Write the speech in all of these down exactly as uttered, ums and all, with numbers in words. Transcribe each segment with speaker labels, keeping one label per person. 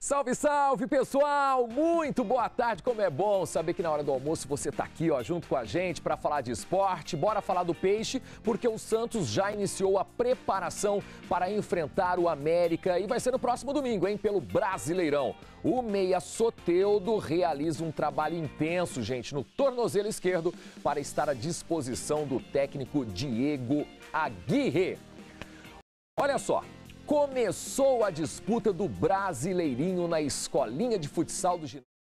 Speaker 1: Salve, salve, pessoal! Muito boa tarde, como é bom saber que na hora do almoço você tá aqui, ó, junto com a gente para falar de esporte. Bora falar do Peixe, porque o Santos já iniciou a preparação para enfrentar o América e vai ser no próximo domingo, hein, pelo Brasileirão. O meia Soteldo realiza um trabalho intenso, gente, no tornozelo esquerdo para estar à disposição do técnico Diego Aguirre. Olha só. Começou a disputa do Brasileirinho na escolinha de futsal do ginásio.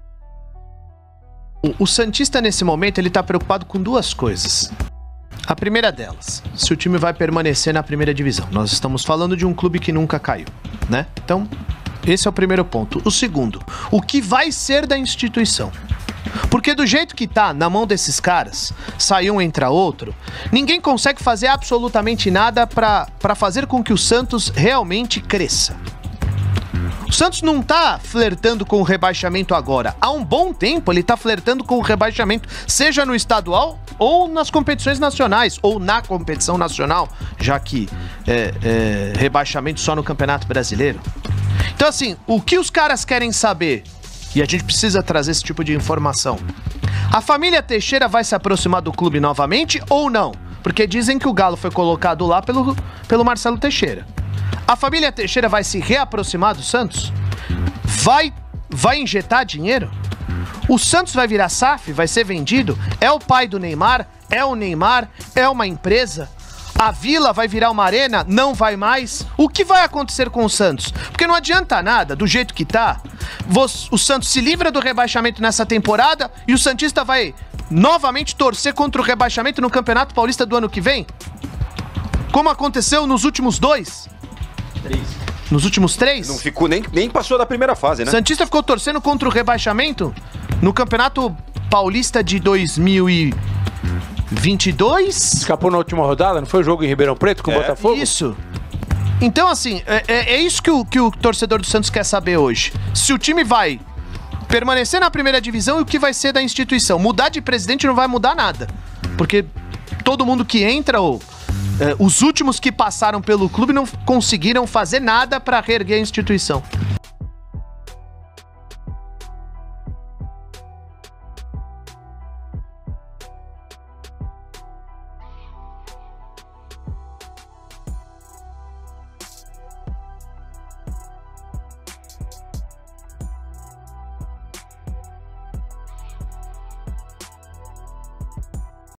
Speaker 2: O Santista, nesse momento, ele está preocupado com duas coisas. A primeira delas, se o time vai permanecer na primeira divisão. Nós estamos falando de um clube que nunca caiu, né? Então, esse é o primeiro ponto. O segundo, o que vai ser da instituição? Porque do jeito que tá, na mão desses caras, sai um, entra outro, ninguém consegue fazer absolutamente nada pra, pra fazer com que o Santos realmente cresça. O Santos não tá flertando com o rebaixamento agora. Há um bom tempo ele tá flertando com o rebaixamento, seja no estadual ou nas competições nacionais, ou na competição nacional, já que é, é, rebaixamento só no Campeonato Brasileiro. Então assim, o que os caras querem saber... E a gente precisa trazer esse tipo de informação. A família Teixeira vai se aproximar do clube novamente ou não? Porque dizem que o Galo foi colocado lá pelo, pelo Marcelo Teixeira. A família Teixeira vai se reaproximar do Santos? Vai, vai injetar dinheiro? O Santos vai virar S A F? Vai ser vendido? É o pai do Neymar? É o Neymar? É uma empresa? A Vila vai virar uma arena? Não vai mais? O que vai acontecer com o Santos? Porque não adianta nada, do jeito que tá. O Santos se livra do rebaixamento nessa temporada e o Santista vai novamente torcer contra o rebaixamento no Campeonato Paulista do ano que vem? Como aconteceu nos últimos dois?
Speaker 3: Três.
Speaker 2: Nos últimos três?
Speaker 3: Não ficou, nem, nem passou da primeira fase, né?
Speaker 2: O Santista ficou torcendo contra o rebaixamento no Campeonato Paulista de dois mil e vinte e dois?
Speaker 4: Escapou na última rodada, não foi o jogo em Ribeirão Preto com o
Speaker 3: É.
Speaker 4: Botafogo?
Speaker 2: Isso. Então, assim, é, é, é isso que o, que o torcedor do Santos quer saber hoje. Se o time vai permanecer na primeira divisão e o que vai ser da instituição. Mudar de presidente não vai mudar nada. Porque todo mundo que entra, ou é, os últimos que passaram pelo clube, não conseguiram fazer nada para reerguer a instituição.